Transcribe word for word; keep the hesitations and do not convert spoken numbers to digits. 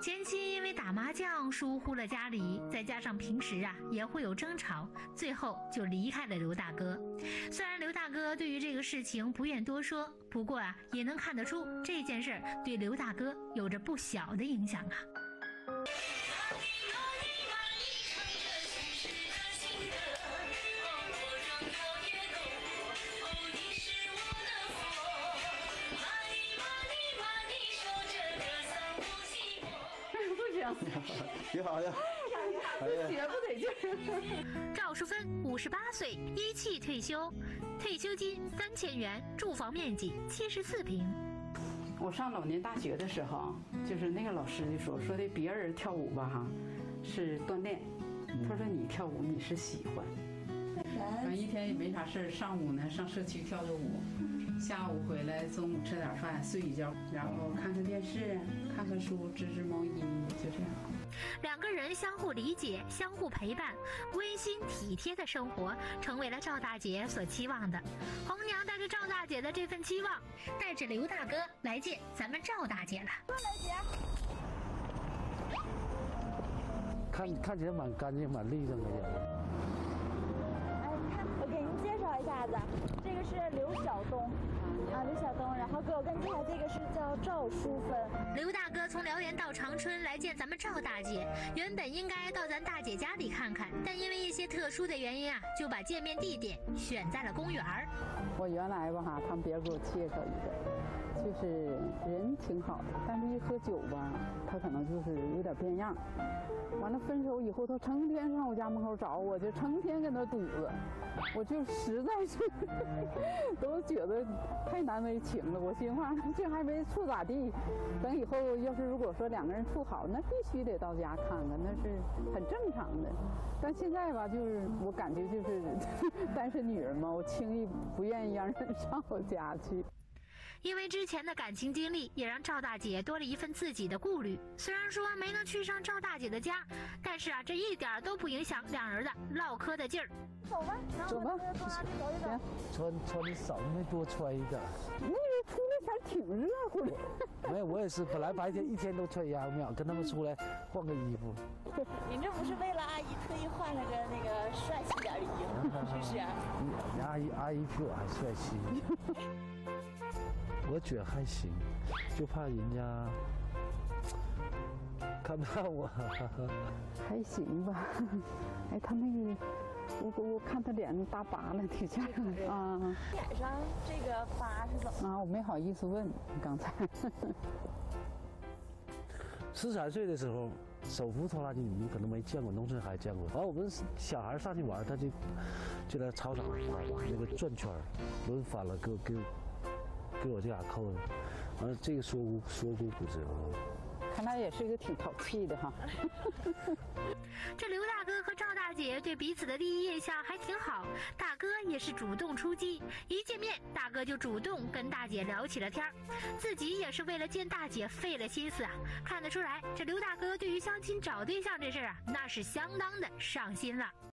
前期因为打麻将疏忽了家里，再加上平时啊也会有争吵，最后就离开了刘大哥。虽然刘大哥对于这个事情不愿多说，不过啊也能看得出这件事对刘大哥有着不小的影响啊。 挺好的， 这学不得劲儿。 赵淑芬五十八岁，一汽退休，退休金三千元，住房面积七十四平。 我上老年大学的时候，就是那个老师就说说的别人跳舞吧哈，是锻炼，他说你跳舞你是喜欢。反正一天也没啥事儿，上午呢上社区跳跳舞，下午回来中午吃点饭睡一觉，然后看看电视，看看书，织织毛衣，就这样。 两个人相互理解，相互陪伴，温馨体贴的生活，成为了赵大姐所期望的。红娘带着赵大姐的这份期望，带着刘大哥来见咱们赵大姐了。 过来姐， 看看起来蛮干净、蛮利索的人。 哎，你看，我给您介绍一下子，这个是刘晓东。啊，刘晓东，然后给我跟介绍这个是叫赵淑芬。 刘大哥从辽源到长春来见咱们赵大姐，原本应该到咱大姐家里看看，但因为一些特殊的原因啊，就把见面地点选在了公园儿。 我原来吧哈，他们别人给我介绍一个，就是人挺好的，但是一喝酒吧，他可能就是有点变样。完了分手以后，他成天上我家门口找我，就成天跟他堵着，我就实在是都觉得太难为情了。我心话，这还没处咋地，等以后要是如果说两个人处好，那必须得到家看看，那是很正常的。但现在吧，就是我感觉就是单身女人嘛，我轻易不愿意让人上我家去。 因为之前的感情经历，也让赵大姐多了一份自己的顾虑。虽然说没能去上赵大姐的家，但是啊，这一点都不影响两人的唠嗑的劲儿。 走吧， 走吧， 走一走。 穿穿的少，没多穿一点。 那个出来前挺热乎的。 没有，我也是，本来白天一天都穿羊秒，跟他们出来换个衣服。 您这不是为了阿姨特意换了个那个帅气点的衣服，是不是啊？ 人阿姨阿姨比我还帅气。我觉得还行，就怕人家看不到我。 还行吧，哎，他那个，我我看他脸大疤了，挺吓人的啊。 脸上这个疤是怎么？ 啊，我没好意思问刚才。 十三岁的时候，手扶拖拉机你们可能没见过，农村还见过。完，我们小孩上去玩，他就就在操场那个转圈，轮翻了，给我给我。给我这俩扣的，完了这个锁骨锁骨骨折了。 看来也是一个挺淘气的哈。 这刘大哥和赵大姐对彼此的第一印象还挺好，大哥也是主动出击，一见面大哥就主动跟大姐聊起了天儿，自己也是为了见大姐费了心思啊。看得出来，这刘大哥对于相亲找对象这事儿啊，那是相当的上心了。